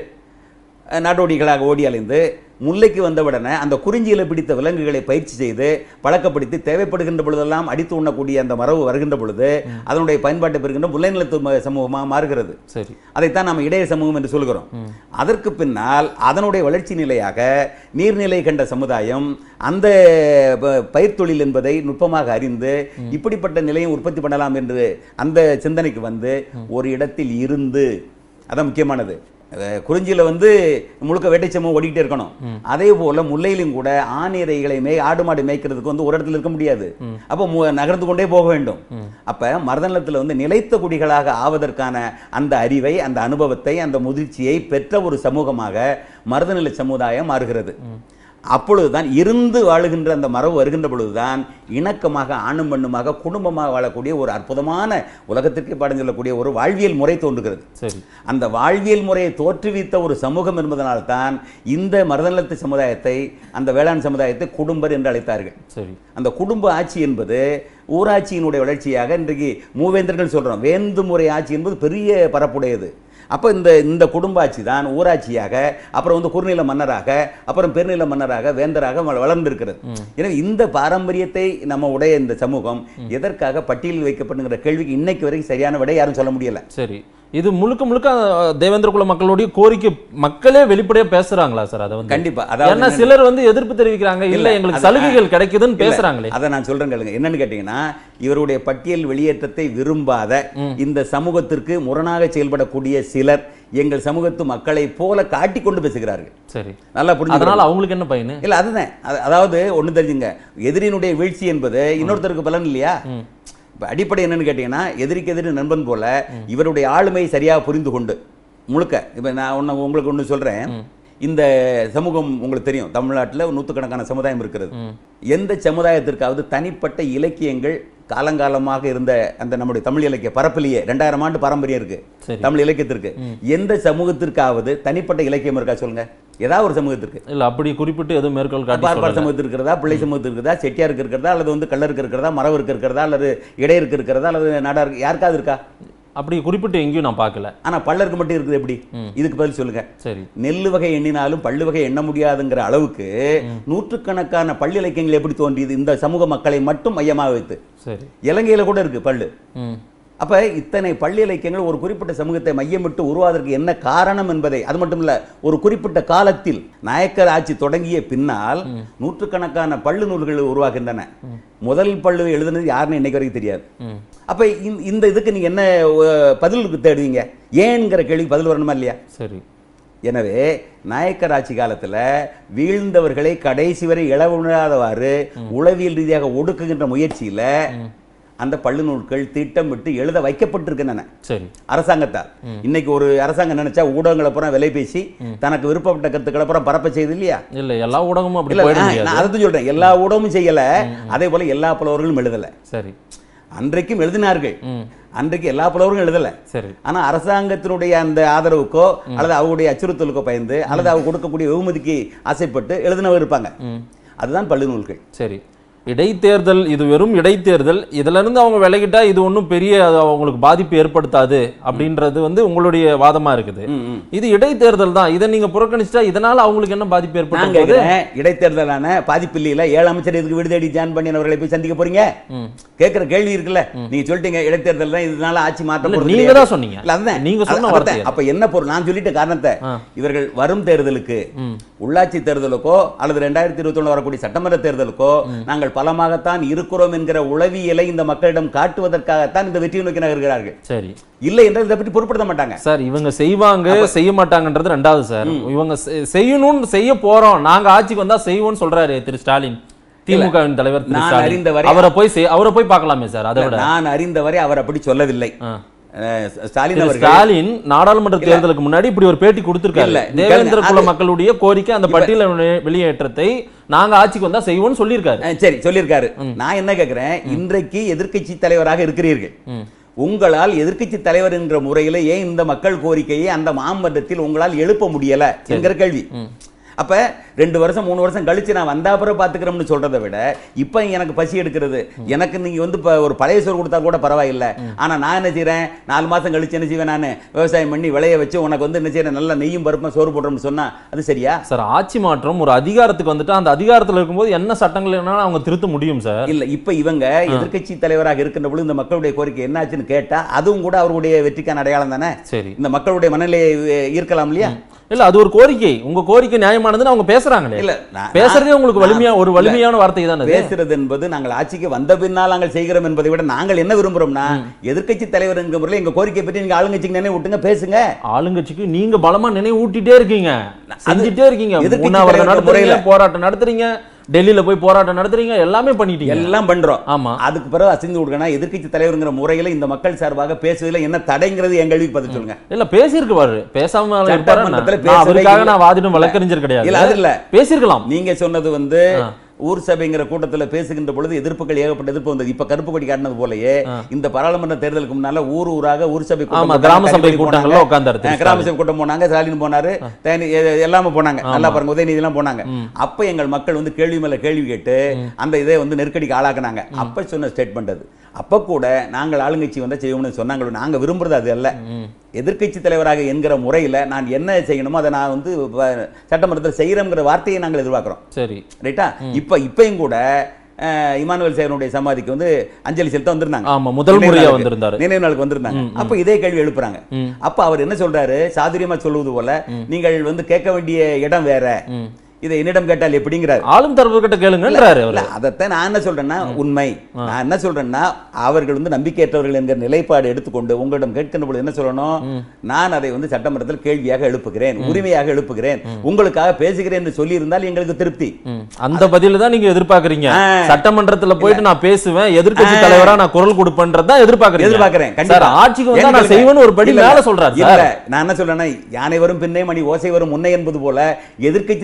நாடோடிகளாக ஓடி அலைந்து முல்லைக்கு வந்தவுடனே அந்த குறிஞ்சியில பிடித்த விலங்குகளை பயிற்சி செய்து பழக்கப்படுத்தி தேவைப்படுகின்ற பொழுதெல்லாம் அடித்து உண்ணக்கூடிய அந்த மரபு வருகின்ற பொழுது அதனுடைய பயன்பாட்டை பெறுகின்ற முல்லை நிலத்து சமூகமாக மாறுகிறது. சரி, அதைத்தான் நாம் இடைய சமூகம் என்று சொல்கிறோம். அதற்கு பின்னால் அதனுடைய வளர்ச்சி நிலையாக நீர்நிலை கண்ட சமுதாயம் அந்த பயிர் தொழில் என்பதை நுட்பமாக அறிந்து இப்படிப்பட்ட நிலையை உற்பத்தி பண்ணலாம் என்று அந்த சிந்தனைக்கு வந்து ஒரு இடத்தில் இருந்து, அதான் முக்கியமானது. குறிஞ்சியில வந்து முழுக்க வேட்டை சமூகம் ஓடிக்கிட்டே இருக்கணும். அதே போல முல்லையிலும் கூட ஆணிரைகளை ஆடு மாடு மேய்க்கிறதுக்கு வந்து ஒரு இடத்துல இருக்க முடியாது. அப்போ நகர்ந்து கொண்டே போக வேண்டும். அப்ப மருதநிலத்தில் வந்து நிலைத்த குடிகளாக ஆவதற்கான அந்த அறிவை, அந்த அனுபவத்தை, அந்த முதிர்ச்சியை பெற்ற ஒரு சமூகமாக மருதநில சமுதாயம் மாறுகிறது. அப்பொழுதுதான் இருந்து வாழுகின்ற அந்த மரபு வருகின்ற பொழுதுதான் இணக்கமாக ஆணும் பெண்ணுமாக குடும்பமாக வாழக்கூடிய ஒரு அற்புதமான உலகத்திற்கு பாடம் சொல்லக்கூடிய ஒரு வாழ்வியல் முறை தோன்றுகிறது. அந்த வாழ்வியல் முறையை தோற்றுவித்த ஒரு சமூகம் என்பதனால்தான் இந்த மருதநிலத்து சமுதாயத்தை, அந்த வேளாண் சமுதாயத்தை குடும்பர் என்று அழைத்தார்கள். அந்த குடும்ப ஆட்சி என்பது ஊராட்சியினுடைய வளர்ச்சியாக இன்றைக்கு மூவேந்தர்கள் சொல்றோம். வேந்து முறை ஆட்சி என்பது பெரிய பரப்புடையது. அப்போ இந்த குடும்ப ஆட்சி தான் ஊராட்சியாக, அப்புறம் வந்து குறுநில மன்னராக, அப்புறம் பெருநில மன்னராக, வேந்தராக வளர்ந்திருக்கிறது. எனவே இந்த பாரம்பரியத்தை நம்ம உடைய இந்த சமூகம் எதற்காக பட்டியலில் வைக்கப்படுங்கிற கேள்விக்கு இன்னைக்கு வரைக்கும் சரியான விடை யாரும் சொல்ல முடியல. சரி, இது முழுக்க முழுக்க தேவேந்திர குல மக்களுடைய கோரிக்கை மக்களே வெளிப்படையா பேசுறாங்களா சார்? அதை வந்து கண்டிப்பா, அதாவது சிலர் வந்து எதிர்ப்பு தெரிவிக்கிறாங்க, இல்ல எங்களுக்கு சலுகைகள் கிடைக்குதுன்னு பேசுறாங்களே. அதை நான் சொல்றேன் கேளுங்க. என்னன்னு கேட்டீங்கன்னா, இவருடைய பட்டியல் வெளியேற்றத்தை விரும்பாத இந்த சமூகத்திற்கு முரணாக செயல்படக்கூடிய சிலர் எங்கள் சமூகத்து மக்களை போல காட்டி கொண்டு பேசுகிறார்கள். சரி, நல்லா புரிஞ்சு. அதனால அவங்களுக்கு என்ன பயனு? இல்ல அதுதான், அதாவது ஒண்ணு தெரிஞ்சுங்க, எதிரியினுடைய வீழ்ச்சி என்பது இன்னொருத்தருக்கு பலன் இல்லையா? அடிப்படை என்னன்னு கேட்டீங்கன்னா, எதிரிக்கு எதிரி நண்பன் போல இவருடைய ஆளுமை சரியாக புரிந்து கொண்டு முழுக்க. இப்ப நான் உங்களுக்கு ஒண்ணு சொல்றேன். இந்த சமூகம் உங்களுக்கு தெரியும், தமிழ்நாட்டில் நூற்றுக்கணக்கான சமுதாயம் இருக்கிறது. எந்த சமுதாயத்திற்காவது தனிப்பட்ட இலக்கியங்கள் காலங்காலமாக இருந்த அந்த நம்முடைய தமிழ் இலக்கிய பரப்பிலேயே 2000 ஆண்டு பாரம்பரியம் இருக்கு தமிழ் இலக்கியத்திற்கு. எந்த சமூகத்திற்காவது தனிப்பட்ட இலக்கியம் இருக்கா சொல்லுங்க? ஏதாவது ஒரு சமூகத்திற்கு இல்ல அப்படி குறிப்பிட்டு எதுவும் மேற்கோள் காட்டி பார்ப்பார் சமூகத்தில் இருக்கிறதா, பிள்ளை சமூகத்தில் இருக்கிறதா, செட்டியாருக்கு இருக்கிறதா, அல்லது வந்து கள்ளருக்கு இருக்கிறதா, மறவருக்கு இருக்கிறதா, அல்லது இடையருக்கு இருக்கிறதா, அல்லது நாடாருக்கு யாருக்காவது இருக்கா? அப்படி குறிப்பிட்டு எங்கேயும் நான் பார்க்கல. ஆனா பல்லருக்கு மட்டும் இருக்குது எப்படி? இதுக்கு பதில் சொல்லுங்க. சரி, நெல்லு வகை எண்ணினாலும் பள்ளு வகை எண்ண முடியாதுங்கிற அளவுக்கு நூற்றுக்கணக்கான பள்ளி இலக்கியங்கள் எப்படி தோன்றியது? இந்த சமூக மக்களை மட்டும் மையமாக வைத்து. சரி, இலங்கையில கூட இருக்கு பள்ளு. அப்ப இத்தனை பள்ளி இலக்கியங்கள் ஒரு குறிப்பிட்ட சமூகத்தை மையமிட்டு உருவாவதற்கு என்ன காரணம் என்பதை, அது மட்டும் இல்ல, ஒரு குறிப்பிட்ட காலத்தில் நாயக்கர் ஆட்சி தொடங்கிய பின்னால் நூற்றுக்கணக்கான பள்ளு நூல்கள் உருவாகின்றன. முதல் பள்ளு எழுதுனது யாருன்னு இன்னைக்கு வரைக்கும் தெரியாது. அப்ப இந்த இதுக்கு நீங்க என்ன பதில் தேடுவீங்க? ஏன்ங்கிற கேள்விக்கு பதில் வரணுமா இல்லையா? சரி. எனவே நாயக்கர் ஆட்சி காலத்துல வீழ்ந்தவர்களை கடைசி வரை இழவுணராதவாறு உளவியல் ரீதியாக ஒடுக்குகின்ற முயற்சியில அந்த பள்ளு நூல்கள் திட்டமிட்டு எழுத வைக்கப்பட்டிருக்கின்றன. சரி, அரசாங்கத்தால். இன்னைக்கு ஒரு அரசாங்கம் நினைச்சா ஊடகங்களை பூரா விலை பேசி தனக்கு விருப்பப்பட்ட கருத்துக்களை பூரா பரப்ப செய்யுது இல்லையா? இல்ல எல்லா ஊடகமும் அப்படி போயிட முடியாது. நான் அதை சொல்றேன், எல்லா ஊடகமும் செய்யல, அதே போல எல்லா புலவர்களும் எழுதல. சரி, அன்றைக்கும் எழுதினார்கள், அன்றைக்கு எல்லா புலவர்களும் எழுதல. சரி. ஆனா அரசாங்கத்தினுடைய அந்த ஆதரவுக்கோ அல்லது அவருடைய அச்சுறுத்தலுக்கோ பயந்து அல்லது அவங்க கொடுக்கக்கூடிய வெகுமதிக்கு ஆசைப்பட்டு எழுதினவர் இருப்பாங்க. அதுதான் பள்ளு நூல்கள். சரி, இடைத்தேர்தல், இது வெறும் இடைத்தேர்தல், இதுல இருந்து அவங்க விலகிட்டா இது ஒன்றும் பெரிய அவங்களுக்கு பாதிப்பு ஏற்படுத்தாது அப்படின்றது வந்து உங்களுடைய வாதமா இருக்குது. இது இடைத்தேர்தல் தான், இதை நீங்க புறக்கணிச்சா இதனால அவங்களுக்கு என்ன பாதிப்பு ஏற்படுது? இடைத்தேர்தலான பாதிப்பு இல்லையில 7 அமைச்சர் இதுக்கு விடுதேடி ஜான் பண்ணியவர்களை போய் சந்திக்க போறீங்க கேட்கிற கேள்வி இருக்குல்ல. நீங்க சொல்லிட்டீங்க இடைத்தேர்தல் தான், இதனால ஆட்சி மாற்றம் நீங்க தான் சொன்னீங்க. நீங்க சொன்ன வார்த்தை. அப்ப என்ன பொருள்? நான் சொல்லிட்ட காரணத்தை, இவர்கள் வரும் தேர்தலுக்கு, உள்ளாட்சி தேர்தலுக்கோ அல்லது 2021 வரக்கூடிய சட்டமன்ற தேர்தலுக்கோ நாங்கள் பலமாகத்தான் இருக்கிறோம் என்கிற உளவியலை இந்த மக்களிடம் காட்டுவதற்காகத்தான் இந்த வெற்றியை நோக்கி நகர்கிறார்கள். சரி, இல்லை என்றால் இதை பற்றி பொருட்படுத்த மாட்டாங்க சார். இவங்க செய்வாங்க செய்ய மாட்டாங்கன்றது ரெண்டாவது சார். இவங்க செய்யணும்னு செய்ய போறோம், நாங்க ஆட்சிக்கு வந்தா செய்வோம்னு சொல்றாரு திரு ஸ்டாலின், திமுகவின் தலைவர் திரு ஸ்டாலின். அவரை போய் பார்க்கலாமே சார். அதை விட நான் அறிந்தவரை அவர் அப்படி சொல்லவில்லை. ஸ்டாலின் நாடாளுமன்ற தேர்தலுக்கு முன்னாடி இப்படி ஒரு பேட்டி கொடுத்திருக்காரு. தேவேந்திர குல மக்களுடைய கோரிக்கை அந்த பட்டியல வெளியேற்றத்தை நாங்க ஆட்சிக்கு வந்தா செய்வோம்னு சொல்லியிருக்காரு. சரி, சொல்லியிருக்காரு. நான் என்ன கேட்கிறேன், இன்றைக்கு எதிர்க்கட்சி தலைவராக இருக்கிறீர்கள், உங்களால் எதிர்க்கட்சி தலைவர் என்ற முறையில் ஏன் இந்த மக்கள் கோரிக்கையை அந்த மாமன்றத்தில் உங்களால் எழுப்ப முடியல என்கிற கேள்வி. அப்ப 2 வருஷம் 3 வருஷம் கழிச்சு நான் வந்தா அப்புறம் பாத்துக்கிறோம்னு சொல்றதை விட இப்ப எனக்கு பசி எடுக்கிறது, எனக்கு நீங்க வந்து ஒரு பழைய சோறு கொடுத்தா கூட பரவாயில்லை, ஆனா நான் என்ன செய்யறேன், 4 மாசம் கழிச்சு என்ன செய்வேன், நான் விவசாயம் பண்ணி விளைய வச்சு உனக்கு வந்து என்ன செய்யறேன், நல்ல நெய்யும் பருப்பும் சோறு போடுறோம்னு சொன்னா அது சரியா? சார், ஆட்சி மாற்றம் ஒரு அதிகாரத்துக்கு வந்துட்டு அந்த அதிகாரத்தில் இருக்கும்போது என்ன சட்டங்கள் வேணாலும் அவங்க திருத்த முடியும் சார். இல்ல, இப்ப இவங்க எதிர்க்கட்சி தலைவராக இருக்கின்ற பொழுது இந்த மக்களுடைய கோரிக்கை என்னாச்சுன்னு கேட்டா அதுவும் கூட அவருடைய வெற்றிக்கான அடையாளம் தானே. சரி, இந்த மக்களுடைய மனநிலையை ஈர்க்கலாம் இல்லையா? இல்ல, அது ஒரு கோரிக்கை, உங்க கோரிக்கை நியாயமானதுன்னு அவங்க பேசுறாங்களே. இல்ல, பேசுறதே உங்களுக்கு வலிமையான வார்த்தை தானே. பேசுறது என்பது நாங்கள் ஆட்சிக்கு வந்த பின்னால் நாங்கள் செய்கிறோம் என்பதை விட நாங்கள் என்ன விரும்புறோம்னா, எதிர்க்கட்சி தலைவர் என்கிற முறையில் எங்க கோரிக்கை பற்றி நீங்க ஆளுங்கட்சிக்கு நினைவு விட்டுங்க, பேசுங்க. ஆளுங்கட்சிக்கு நீங்க பலமா நினைவு ஊட்டிட்டே இருக்கீங்க, செஞ்சுட்டே இருக்கீங்க. போராட்டம் நடத்துறீங்க, டெல்லியில போய் போராட்டம் நடத்துறீங்க, எல்லாமே பண்ணிட்டீங்க, எல்லாம் பண்றோம். ஆமா, அதுக்கு பிறகு அசைந்து கொடுக்கணும். எதிர்க்கட்சி தலைவர்ங்கிற முறையில இந்த மக்கள் சார்பாக பேசுவதில் என்ன தடைங்கிறது என் கேள்விக்கு பதில் சொல்லுங்க. இல்ல, பேசியிருக்குவாரு, பேசாம அவருக்காக நான் வாதிடும் வழக்கறிஞர் கிடையாது. இல்ல, அது இல்ல, பேசியிருக்கலாம். நீங்க சொன்னது வந்து ஊர் சபைங்கிற கூட்டத்தில் பேசுகின்ற பொழுது எதிர்ப்புகள் ஏகப்பட்ட எதிர்ப்பு வந்தது. இப்ப கருப்பு கொடி காட்டினது போலயே இந்த பாராளுமன்ற தேர்தலுக்கு முன்னால ஊராக ஊர் சபை கிராம சபை கூட்டங்கள்ல உட்கார்ந்தாரு, கிராம சபை கூட்டம் போனாங்க, ஸ்டாலின் போனாரு, எல்லாமே போனாங்க, நல்லா பாருங்க, உதயநிதி எல்லாம் போனாங்க. அப்ப எங்கள் மக்கள் வந்து கேள்வி மேல கேள்வி கேட்டு அந்த இதை வந்து நெருக்கடிக்கு ஆளாக்குனாங்க. அப்ப சொன்ன ஸ்டேட்மெண்ட் அது. அப்ப கூட நாங்கள் ஆளுங்கட்சி வந்தா செய்வோம்னு சொன்னாங்க. நாங்க விரும்புறது அது அல்ல. எதிர்க்கட்சி தலைவராக என்கிற முறையில் நான் என்ன செய்யணுமோ அதை நான் வந்து சட்டமன்றத்தில் செய்யறோம்ங்கிற வார்த்தையை நாங்கள் எதிர்பார்க்கிறோம். சரி, ரைட்டா? இப்பயும் கூட இமானுவேல் சேகரனுடைய சமாதிக்கு வந்து அஞ்சலி செலுத்த வந்திருந்தாங்க. ஆமா, முதல் முறையா வந்திருந்தாரு, நினைவு நாளுக்கு வந்திருந்தாங்க. அப்ப இதே கேள்வி எழுப்புறாங்க. அப்ப அவர் என்ன சொல்றாரு, சாதுரியமா சொல்லுவது போல, நீங்கள் வந்து கேட்க வேண்டிய இடம் வேற, இதை என்னிடம் கேட்டால் எப்படிங்கிறார். ஆளும் தரப்பு கிட்ட கேளுங்கன்றாரு. அதைத்தான் நான் என்ன சொல்றேன்னா, உண்மை நான் என்ன சொல்றேன்னா, அவர்கள் வந்து நம்பிக்கையற்றவர்கள் என்கிற நிலைப்பாடு எடுத்துக்கொண்டு உங்களிடம் கேட்கின்ற பொழுது என்ன சொல்லணும், நான் அதை வந்து சட்டமன்றத்தில் கேள்வியாக எழுப்புகிறேன், உரிமையாக எழுப்புகிறேன், உங்களுக்காக பேசுகிறேன் என்று சொல்லி இருந்தால் எங்களுக்கு திருப்தி. அந்த பதில தான் நீங்க எதிர்பார்க்கறீங்க. சட்டமன்றத்துல போயிட்டு நான் பேசுவேன், எதிர்க்கட்சி தலைவரா நான் குரல் கொடுப்பேன்றதான் எதிர்பார்க்கிறேன். கண்டிப்பா ஆட்சிக்கு வந்தா நான் செய்வேன்னு ஒரு படி மேல சொல்றாரு. நான் என்ன சொல்றேன்னா, யானை வரும் பின்னே மணி ஓசை வரும் முன்னே என்பது போல எதிர்க்கட்சி தலைவராக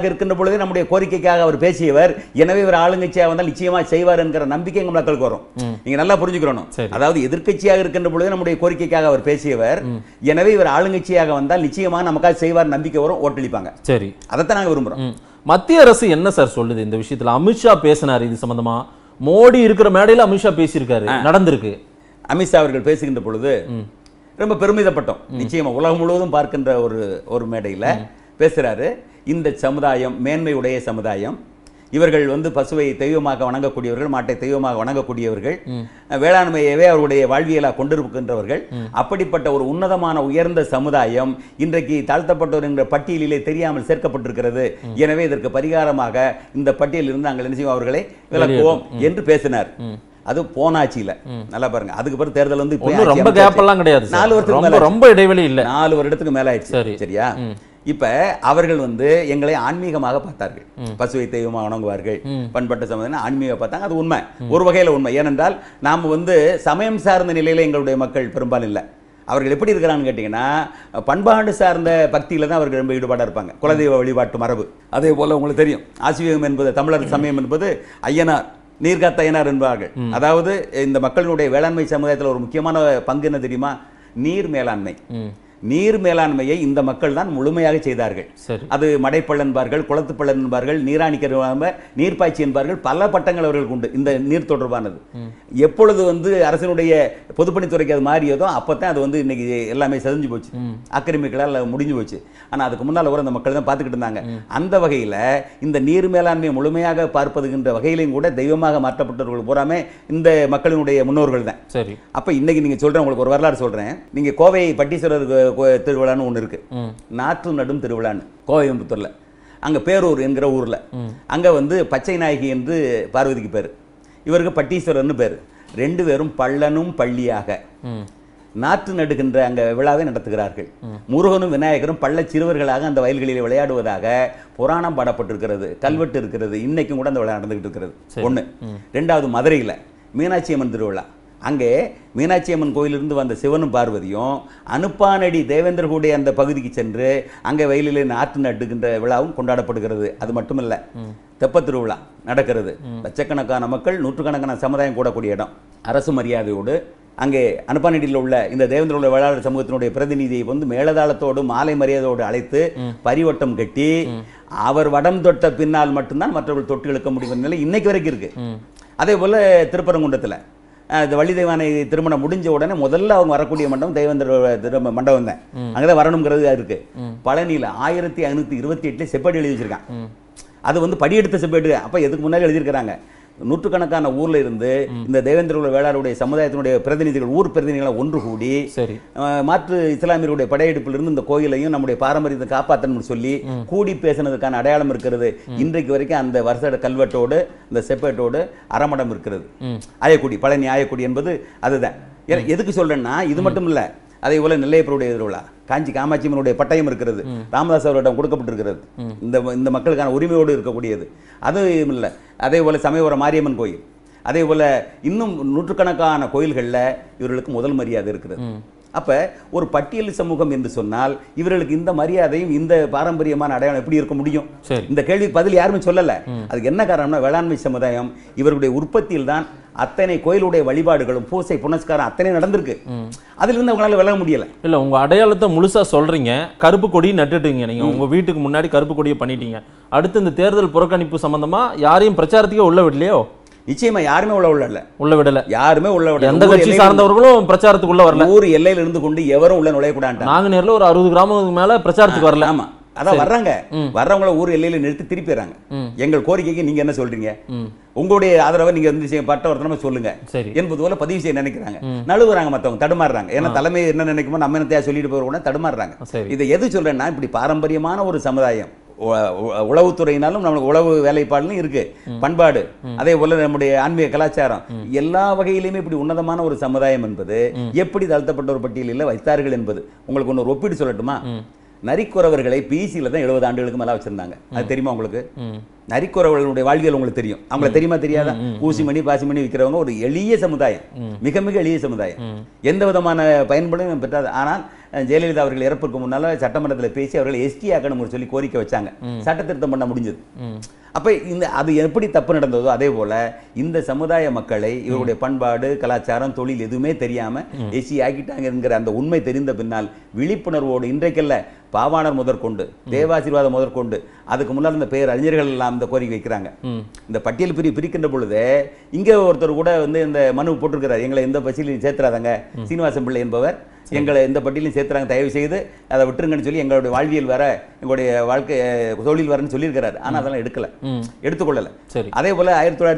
ஆளுங்கட்சியாக இருக்கின்ற பொழுதே நம்முடைய கோரிக்கைக்காக அவர் பேசியவர். எனவே இவர் ஆளுங்கட்சியாக வந்தால் நிச்சயமா செய்வார் என்கிற நம்பிக்கை எங்க மக்களுக்கு வரும். நீங்க நல்லா புரிஞ்சுக்கணும். அதாவது எதிர்க்கட்சியாக இருக்கின்ற பொழுதே நம்முடைய கோரிக்கைக்காக அவர் பேசியவர். எனவே இவர் ஆளுங்கட்சியாக வந்தால் நிச்சயமா நமக்காக செய்வார் நம்பிக்கை வரும், ஓட்டளிப்பாங்க. சரி, அதைத்தான் நாங்க விரும்புறோம். மத்திய அரசு என்ன சார் சொல்லுது இந்த விஷயத்துல? அமித்ஷா பேசினார் இது சம்பந்தமா. மோடி இருக்கிற மேடையில் அமித்ஷா பேசியிருக்காரு, நடந்திருக்கு. அமித்ஷா அவர்கள் பேசுகின்ற பொழுது ரொம்ப பெருமிதப்பட்டோம். நிச்சயமா உலகம் முழுவதும் பார்க்கின்ற ஒரு மேடையில் பேசுறாரு. இந்த சமுதாயம் மேன்மையுடைய சமுதாயம். இவர்கள் பசுவை தெய்வமாக வணங்கக்கூடியவர்கள், மாட்டை தெய்வமாக வணங்கக்கூடியவர்கள், வேளாண்மையவே அவருடைய வாழ்வியலாக கொண்டிருக்கின்றவர்கள். அப்படிப்பட்ட ஒரு உன்னதமான உயர்ந்த சமுதாயம் இன்றைக்கு தாழ்த்தப்பட்டவர் என்ற பட்டியலிலே தெரியாமல் சேர்க்கப்பட்டிருக்கிறது. எனவே இதற்கு பரிகாரமாக இந்த பட்டியலில் இருந்து நாங்கள் என்ன செய்வோம், அவர்களை விலக்குவோம் என்று பேசினார். அது போனாச்சியில நல்லா பாருங்க. அதுக்கு பிறகு தேர்தல் ரொம்ப கேப் எல்லாம் கிடையாது, 4 வருஷத்துக்கு ரொம்ப இடைவெளி இல்ல, 4 வருடத்துக்கு மேல ஆயிடுச்சு. சரியா? இப்ப அவர்கள் எங்களை ஆன்மீகமாக பார்த்தார்கள். பசுவை தெய்வமாக வணங்குவார்கள், பண்பட்ட சமுதாயம் ஆன்மீக பார்த்தாங்க. அது உண்மை, ஒரு வகையில உண்மை. ஏனென்றால் நாம் சமயம் சார்ந்த நிலையில எங்களுடைய மக்கள் பெரும்பாலும் இல்லை. அவர்கள் எப்படி இருக்கிறான்னு கேட்டீங்கன்னா, பண்பாடு சார்ந்த பக்தியில தான் அவர்கள் ரொம்ப ஈடுபாடாக இருப்பாங்க. குலதெய்வ வழிபாட்டு மரபு. அதே போல உங்களுக்கு தெரியும், ஆசிவியம் என்பது தமிழர் சமயம் என்பது ஐயனார், நீர்காத்த ஐயனார் என்பார்கள். அதாவது இந்த மக்களினுடைய வேளாண்மை சமுதாயத்தில் ஒரு முக்கியமான பங்கு என்ன தெரியுமா? நீர் மேலாண்மை. நீர் மேலாண்மையை இந்த மக்கள் தான் முழுமையாக செய்தார்கள். அது மடைப்பள்ளம் என்பார்கள், குளத்துப்பள்ளம் என்பார்கள், நீராணிக்கர், நீர்ப்பாய்ச்சி என்பார்கள். பல பட்டங்கள் அவர்களுக்கு உண்டு இந்த நீர் தொடர்பானது. எப்பொழுது அரசினுடைய பொதுப்பணித்துறைக்கு அது மாறியதோ அப்பதான் அது இன்னைக்கு எல்லாமே செஞ்சு போச்சு, ஆக்கிரமிக்கலால் முடிஞ்சு போச்சு. ஆனா அதுக்கு முன்னால் அந்த மக்கள் தான் பார்த்துக்கிட்டு இருந்தாங்க. அந்த வகையில இந்த நீர் மேலாண்மையை முழுமையாக பார்ப்பதுகின்ற வகையிலையும் கூட தெய்வமாக மாற்றப்பட்டவர்கள் பூராமே இந்த மக்களினுடைய முன்னோர்கள் தான். சரி, அப்ப இன்னைக்கு நீங்க சொல்றேன், உங்களுக்கு ஒரு வரலாறு சொல்றேன். நீங்க கோவை பட்டீஸ்வரர் திருவிழான்னு ஒண்ணு இருக்கு, நாற்று நடும் திருவிழான்னு, கோயம்புத்தூர்ல. அங்க பேரூர் என்கிற ஊர்ல அங்க பச்சை நாயகி என்று பார்வதிக்கு பேரு, இவருக்கு பட்டீஸ்வரர்னு பேரு. 2 பேரும் பள்ளனும் பள்ளியாக நாற்று நடுகின்ற அங்க விழாவை நடத்துகிறார்கள். முருகனும் விநாயகரும் பள்ள சிறுவர்களாக அந்த வயல்களில் விளையாடுவதாக புராணம் பாடப்பட்டிருக்கிறது, கல்வெட்டு இருக்கிறது. இன்னைக்கும் கூட அந்த விழா நடந்துகிட்டு இருக்கிறது. 1. 2வது மதுரையில் மீனாட்சி அம்மன் திருவிழா. அங்கே மீனாட்சி அம்மன் கோயிலிருந்து வந்த சிவனும் பார்வதியும் அனுப்பானடி தேவேந்திரகுடைய அந்த பகுதிக்கு சென்று அங்கே வயலிலே நாற்று நட்டுகின்ற விழாவும் கொண்டாடப்படுகிறது. அது மட்டுமல்ல, தெப்ப திருவிழா நடக்கிறது. லட்சக்கணக்கான மக்கள், நூற்றுக்கணக்கான சமுதாயம் கூடக்கூடிய இடம். அரசு மரியாதையோடு அங்கே அனுப்பானடியில் உள்ள இந்த தேவேந்திர வேளாளர் சமூகத்தினுடைய பிரதிநிதியை மேலதாளத்தோடு மாலை மரியாதையோடு அழைத்து பரிவட்டம் கட்டி அவர் வடம் தொட்ட பின்னால் மட்டும்தான் மற்றவர்கள் தொட்டு இழுக்க முடியும் நிலை இன்னைக்கு வரைக்கும் இருக்கு. அதே போல திருப்பரங்குன்றத்தில் இந்த வள்ளி தெய்வானை திருமணம் முடிஞ்ச உடனே முதல்ல அவங்க வரக்கூடிய மண்டபம் தேவேந்திர மண்டபம் தான். அங்கதான் வரணுங்கிறது இருக்கு. பழனியில் 1528 செப்பேடு எழுதி வச்சிருக்காங்க. அது படியெடுத்த செப்பேடு. அப்ப எதுக்கு முன்னாடி எழுதியிருக்கிறாங்க. நூற்றுக்கணக்கான ஊர்ல இருந்து இந்த தேவேந்திர வேளாளருடைய சமுதாயத்தினுடைய பிரதிநிதிகள், ஊர் பிரதிநிதிகளை ஒன்று கூடி மாற்று இஸ்லாமியருடைய படையெடுப்பில் இருந்து இந்த கோயிலையும் நம்முடைய பாரம்பரியத்தை காப்பாற்றணும்னு சொல்லி கூடி பேசினதுக்கான அடையாளம் இருக்கிறது. இன்றைக்கு வரைக்கும் அந்த வருஷ கல்வெட்டோடு இந்த செப்பேட்டோடு அறமடம் இருக்கிறது. ஆயக்குடி, பழனி ஆயக்குடி என்பது அதுதான். எதுக்கு சொல்றேன்னா, இது மட்டும் இல்ல, அதே போல நெல்லையப்பருடைய திருவிழா, காஞ்சி காமாட்சியம்மனுடைய பட்டயம் இருக்கிறது, ராமதாஸ் அவரிடம் கொடுக்கப்பட்டிருக்கிறது. இந்த மக்களுக்கான உரிமையோடு இருக்கக்கூடியது. அது இல்லை. அதே போல சமயபுரம் மாரியம்மன் கோயில், அதே போல இன்னும் நூற்றுக்கணக்கான கோயில்களில் இவர்களுக்கு முதல் மரியாதை இருக்கிறது. அப்ப ஒரு பட்டியல் சமூகம் என்று சொன்னால் இவர்களுக்கு இந்த மரியாதையும் இந்த பாரம்பரியமான அடையாளம் எப்படி இருக்க முடியும்? இந்த கேள்விக்கு பதில் யாருமே சொல்லல. அதுக்கு என்ன காரணம்னா, வேளாண்மை சமுதாயம் இவருடைய உற்பத்தியில் தான் அத்தனை கோயிலுடைய வழிபாடுகளும் பூசை புனஸ்காரம் அத்தனை நடந்திருக்கு. அதுல இருந்து அவங்களால விலக முடியல. இல்ல, உங்க அடையாளத்தை முழுசா சொல்றீங்க. கருப்பு கொடி நட்டுட்டீங்க, நீங்க உங்க வீட்டுக்கு முன்னாடி கருப்பு கொடியை பண்ணிட்டீங்க. அடுத்து இந்த தேர்தல் புறக்கணிப்பு சம்பந்தமா யாரையும் பிரச்சாரத்துக்கே உள்ள விடலையோ? நிச்சயமா யாருமே உள்ள விடல. யாருமே உள்ள விடல. எந்த கட்சி சார்ந்தவர்களும் பிரச்சாரத்துக்குள்ள வரல. ஊர் எல்லையில இருந்து கொண்டு எவரும் உள்ள நுழையக்கூடாது. நாங்குநேர்ல ஒரு 60 கிராமத்துக்கு மேல பிரச்சாரத்துக்கு வரல. ஆமா, அதான் வர்றாங்க. வர்றவங்கள ஊர் எல்லையில நிறுத்தி திருப்பிடுறாங்க. எங்கள் கோரிக்கைக்கு நீங்க என்ன சொல்றீங்க, உங்களுடைய ஆதரவை நீங்க பட்டவர்த்தனமா சொல்லுங்க என்பது போல பதிவு செய்ய நினைக்கிறாங்க. நழுவுறாங்க, மத்தவங்க தடுமாறுறாங்க. ஏன்னா தலைமை என்ன நினைக்குமோ நம்ம என்ன சொல்லிட்டு போறோம் தடுமாறுறாங்க. இதை எது சொல்றேன்னா, இப்படி பாரம்பரியமான ஒரு சமுதாயம், உளவுத்துறையினாலும் நம்மளுக்கு உளவு வேலைப்பாடுலும் இருக்கு, பண்பாடு, அதே போல நம்முடைய ஆன்மீக கலாச்சாரம், எல்லா வகையிலுமே இப்படி உன்னதமான ஒரு சமுதாயம் என்பது எப்படி தாழ்த்தப்பட்ட ஒரு பட்டியலில் வைத்தார்கள் என்பது உங்களுக்கு ஒன்று ஒப்பீடு சொல்லட்டுமா? நரிக்குறவர்களை பிசியில தான் 70 ஆண்டுகளுக்கு மேல வச்சிருந்தாங்க. அது தெரியுமா உங்களுக்கு? நரிக்குறவர்களுடைய வாழ்வியல் உங்களுக்கு தெரியும். அவங்கள தெரியுமா தெரியாதா? ஊசி மணி பாசி மணி விற்கிறவங்க ஒரு எளிய சமுதாயம், மிக மிக எளிய சமுதாயம், எந்த விதமான பயன்படும் பெற்றாது. ஆனால் ஜெயலலிதா அவர்கள் இறப்புக்கு முன்னால சட்டமன்றத்தில் பேசி அவர்கள் எஸ்டி ஆக்கணும் சொல்லி கோரிக்கை வச்சாங்க. சட்ட திருத்தம் பண்ண முடிஞ்சது. அப்ப அது எப்படி தப்பு நடந்ததோ அதே போல இந்த சமுதாய மக்களை இவருடைய பண்பாடு கலாச்சாரம் தொழில் எதுவுமே தெரியாம எஸ்சி ஆக்கிட்டாங்க என்கிற அந்த உண்மை தெரிந்த பின்னால் விழிப்புணர்வோடு இன்றைக்கல்ல பாவாணர் முதற்கொண்டு தேவாசீர்வாதம் முதற்கொண்டு அதுக்கு முன்னால் இந்த பேர் அறிஞர்கள் எல்லாம் இந்த கோரிக்கை வைக்கிறாங்க. இந்த பட்டியல் பிரிக்கின்ற பொழுது இங்க ஒருத்தர் கூட இந்த மனு போட்டிருக்கிறார், எங்களை எந்த பட்டியலையும் சேர்த்துறாதங்க, சீனிவாசன் பிள்ளை என்பவர் எங்களை எந்த பட்டியலையும் சேர்த்துறாங்க, தயவு செய்து அதை விட்டுருங்கன்னு சொல்லி எங்களுடைய வாழ்வியல் வர எங்களுடைய வாழ்க்கை தொழில் வரன்னு சொல்லியிருக்கிறார். ஆனால் அதெல்லாம் எடுத்துக்கொள்ளல. அதே போல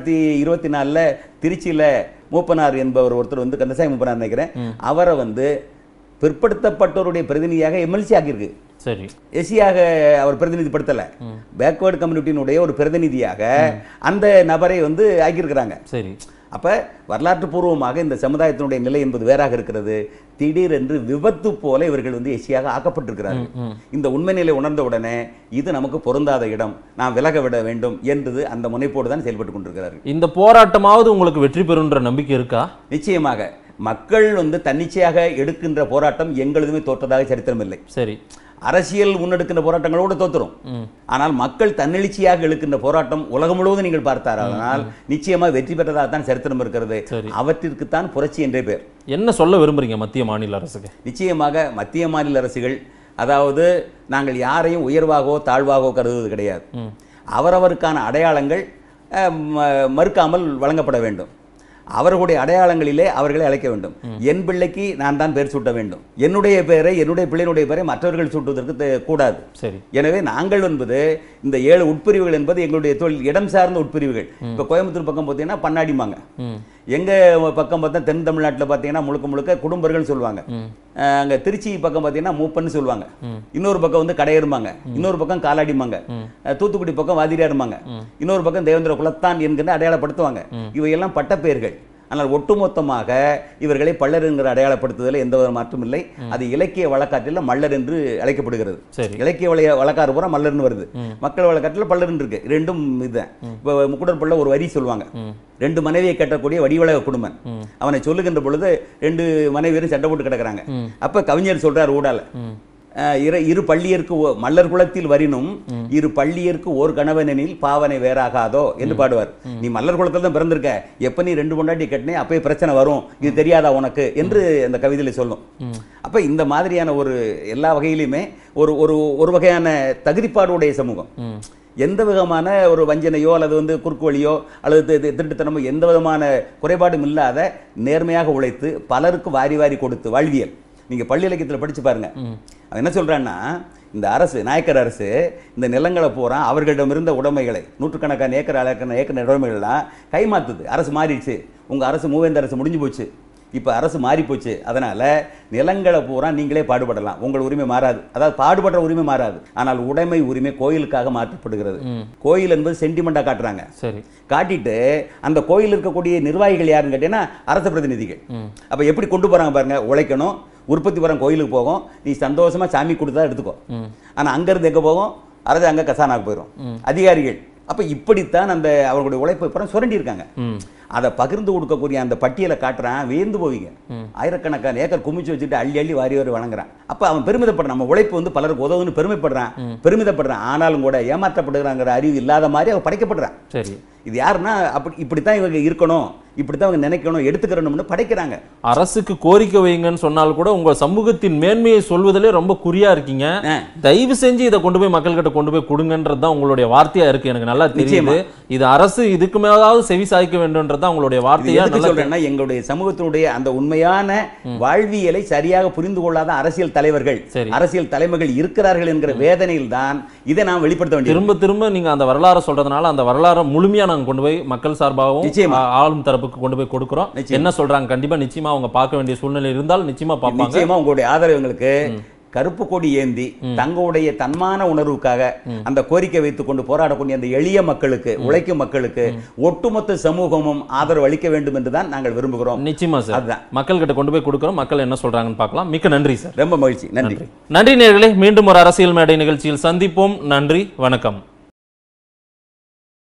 1924 திருச்சியில மூப்பனார் என்பவர் ஒருத்தர் கந்தசாமி மூப்பனார் நினைக்கிறேன், அவரை பிற்படுத்தப்பட்டவருடைய பிரதிநிதியாக எம்எல்சி ஆக்கியிருக்கு. சரி, எஸ்சியாக அவர் பிரதிநிதிப்படுத்தல, பேக்வர்டு கம்யூனிட்டியினுடைய ஒரு பிரதிநிதியாக அந்த நபரை ஆக்கியிருக்கிறாங்க. சரி, அப்ப வரலாற்று பூர்வமாக இந்த சமுதாயத்தினுடைய நிலை என்பது வேறாக இருக்கிறது. திடீரென்று விபத்து போல இவர்கள் எஸ்சியாக ஆக்கப்பட்டிருக்கிறார்கள். இந்த உண்மை நிலை உணர்ந்த உடனே இது நமக்கு பொருந்தாத இடம், நாம் விலக விட வேண்டும் என்றது அந்த முனைப்போடு தான் செயல்பட்டு கொண்டிருக்கிறார்கள். இந்த போராட்டமாவது உங்களுக்கு வெற்றி பெறுன்ற நம்பிக்கை இருக்கா? நிச்சயமாக மக்கள் தன்னிச்சையாக எடுக்கின்ற போராட்டம் எங்களுதுமே தோற்றதாக சரித்திரம் இல்லை. சரி, அரசியல் முன்னெடுக்கின்ற போராட்டங்களோடு தோற்றுரும். ஆனால் மக்கள் தன்னெழுச்சியாக எழுக்கின்ற போராட்டம் உலகம் முழுவதும் நீங்கள் பார்த்தார், அதனால் நிச்சயமா வெற்றி பெற்றதாக தான் சரித்திரம் இருக்கிறது. அவற்றிற்கு தான் புரட்சி என்றே பேர். என்ன சொல்ல விரும்புறீங்க மத்திய மாநில அரசுக்கு? நிச்சயமாக மத்திய மாநில அரசுகள் அதாவது நாங்கள் யாரையும் உயர்வாகவோ தாழ்வாகவோ கருதுவது கிடையாது. அவரவருக்கான அடையாளங்கள் மறுக்காமல் வழங்கப்பட வேண்டும். அவர்களுடைய அடையாளங்களிலே அவர்களை அழைக்க வேண்டும். என் பிள்ளைக்கு நான் தான் பெயர் சூட்ட வேண்டும், என்னுடைய பெயரை என்னுடைய பிள்ளையினுடைய பெயரை மற்றவர்கள் சூட்டுவதற்கு கூடாது. சரி, எனவே நாங்கள் இந்த 7 உட்பிரிவுகள் என்பது எங்களுடைய தொழில் இடம் சார்ந்த உட்பிரிவுகள். இப்ப கோயம்புத்தூர் பக்கம் பார்த்தீங்கன்னா பண்ணாடிமாங்க, எங்க பக்கம் பார்த்தா தென் தமிழ்நாட்டில் பார்த்தீங்கன்னா முழுக்க முழுக்க குடும்பர்கள் சொல்லுவாங்க, அங்க திருச்சி பக்கம் பார்த்தீங்கன்னா மூப்பன்னு சொல்லுவாங்க, இன்னொரு பக்கம் கடையருமாங்க, இன்னொரு பக்கம் காலாடிமாங்க, தூத்துக்குடி பக்கம் வாதிரியாருமாங்க, இன்னொரு பக்கம் தேவேந்திர குலத்தான் என்கிற அடையாளப்படுத்துவாங்க. இவையெல்லாம் பட்ட பெயர்கள். ஆனால் ஒட்டுமொத்தமாக இவர்களை பள்ளர் என்கிற அடையாளப்படுத்துவதில் எந்த மாற்றம் இல்லை. அது இலக்கிய வழக்காற்றில் மல்லர் என்று அழைக்கப்படுகிறது. இலக்கிய வழக்காறு பூரா மல்லர்னு வருது, மக்கள் வழக்காற்றில் பல்லர் இருக்கு. ரெண்டும் இதுதான். இப்போ முக்குடர் பள்ள ஒரு வரி சொல்லுவாங்க, 2 மனைவியை கட்டக்கூடிய வடிவழக குடும்பன். அவனை சொல்லுகின்ற பொழுது 2 மனைவியரும் சண்டை போட்டு கிடக்குறாங்க. அப்ப கவிஞர் சொல்றார் ஊடால, இரு பள்ளியருக்கு மல்லர் குலத்தில் வரினும் இரு பள்ளியருக்கு ஓர் கணவனெனில் பாவனை வேறாகாதோ என்று பாடுவார். நீ மல்லர் குலத்தில் தான் பிறந்திருக்க, எப்ப நீ 2 பொண்டாட்டி கட்டினே அப்பயே பிரச்சனை வரும், இது தெரியாதா உனக்கு என்று அந்த கவிதையில சொல்லும். அப்ப இந்த மாதிரியான ஒரு எல்லா வகையிலுமே ஒரு வகையான தகுதிப்பாடுடைய சமூகம். எந்த விதமான ஒரு வஞ்சனையோ அல்லது குறுக்கு வழியோ அல்லது திருட்டுத்தனமோ எந்த விதமான குறைபாடும் இல்லாத நேர்மையாக உழைத்து பலருக்கு வாரி வாரி கொடுத்து வாழ்வியல். நீங்க பள்ளி இலக்கியத்தில் படிச்சு பாருங்க, அவன் என்ன சொல்றான்னா, இந்த அரசு நாயக்கர் அரசு இந்த நிலங்களை பூரா அவர்களிடம் இருந்த உடைமைகளை நூற்றுக்கணக்கான ஏக்கர் உடைமைகள்லாம் கைமாத்துது. அரசு மாறிடுச்சு, உங்க அரசு மூவேந்தர் அரசு முடிஞ்சு போச்சு, இப்போ அரசு மாறி போச்சு, அதனால நிலங்களை பூரா நீங்களே பாடுபடலாம், உங்கள் உரிமை மாறாது. அதாவது பாடுபடுற உரிமை மாறாது, ஆனால் உடைமை உரிமை கோயிலுக்காக மாற்றப்படுகிறது. கோயில் என்பது சென்டிமெண்டா காட்டுறாங்க. சரி, காட்டிட்டு அந்த கோயில் இருக்கக்கூடிய நிர்வாகிகள் யாருன்னு கேட்டீங்கன்னா அரசு பிரதிநிதிகள். அப்ப எப்படி கொண்டு போறாங்க பாருங்க, உழைக்கணும், உற்பத்தி வரம் கோயிலுக்கு போகும், நீ சந்தோஷமா சாமி கொடுத்தா எடுத்துக்கோ. ஆனா அங்க இருந்து எங்க போகும், அரசு அங்க கசானாக்கு போயிடும் அதிகாரிகள். அப்ப இப்படித்தான் அந்த அவர்களுடைய உழைப்பை புறம் சுரண்டி இருக்காங்க. அதை பகிர்ந்து கொடுக்கக்கூடிய அந்த பட்டியலை காட்டுறான், வியந்து போவீங்க. ஆயிரக்கணக்கான ஏக்கர் குமிச்சு வச்சுட்டு அள்ளி அள்ளி வாரி வாரி வழங்குறான். அப்ப அவன் பெருமிதப்படுறான், நம்ம உழைப்பு பலருக்கு உதவுன்னு பெருமிதப்படுறான். ஆனாலும் கூட ஏமாற்றப்படுகிறாங்கிற அறிவு இல்லாத மாதிரி அவன் படைக்கப்படுறான். சரி, இது யாருன்னா இப்படித்தான் இவங்க இருக்கணும், இப்படித்தான் அவங்க நினைக்கணும், எடுத்துக்கிறணும்னு படைக்கிறாங்க. அரசுக்கு கோரிக்கை வைங்கன்னு சொன்னால் கூட உங்க சமூகத்தின் மேன்மையை சொல்வதிலே ரொம்ப குறியா இருக்கீங்க. தயவு செஞ்சு இதை கொண்டு போய் மக்கள் கிட்ட கொண்டு போய் கொடுங்கன்றதுதான் உங்களுடைய வார்த்தையா இருக்கு. எனக்கு நல்லா தெரியுது, இது அரசு இதுக்கு மேலாவது செவி சாய்க்க வேண்டும்ன்றதுதான் உங்களுடைய வார்த்தையா. சொல்றேன்னா எங்களுடைய சமூகத்தினுடைய அந்த உண்மையான வாழ்வியலை சரியாக புரிந்து கொள்ளாத அரசியல் தலைவர்கள், அரசியல் தலைமைகள் இருக்கிறார்கள் என்கிற வேதனையில் தான் இதை நாம் வெளிப்படுத்த வேண்டிய. திரும்ப திரும்ப நீங்க அந்த வரலாறு சொல்றதுனால அந்த வரலாறு முழுமையா நாங்க கொண்டு போய் மக்கள் சார்பாகவும் ஆளும் தரப்பு கொண்டு போய் கொடுக்கிறோம். என்ன சொல்றாங்க கண்டிப்பா நிச்சயமா அவங்க பார்க்க வேண்டிய சூழ்நிலை இருந்தால் நிச்சயமா பார்ப்பாங்க. நிச்சயமா உங்களுடைய ஆதரவு எங்களுக்கு. கருப்பு கொடி ஏந்தி தங்களுடைய தன்மான உணர்வுக்காக அந்த கோரிக்கை வைத்துக் கொண்டு போராடக்கூடிய அந்த எளிய மக்களுக்கு, உழைக்கும் மக்களுக்கு ஒட்டுமொத்த சமூகமும் ஆதரவு அளிக்க வேண்டும் என்றுதான் நாங்கள் விரும்புகிறோம். நிச்சயமா சார், அதுதான் மக்கள் கிட்ட கொண்டு போய் கொடுக்கிறோம். மக்கள் என்ன சொல்றாங்கன்னு பார்க்கலாம். மிக்க நன்றி சார், ரொம்ப மகிழ்ச்சி. நன்றி. நன்றி நேயர்களே, மீண்டும் ஒரு அரசியல் மேடை நிகழ்ச்சியில் சந்திப்போம். நன்றி, வணக்கம்.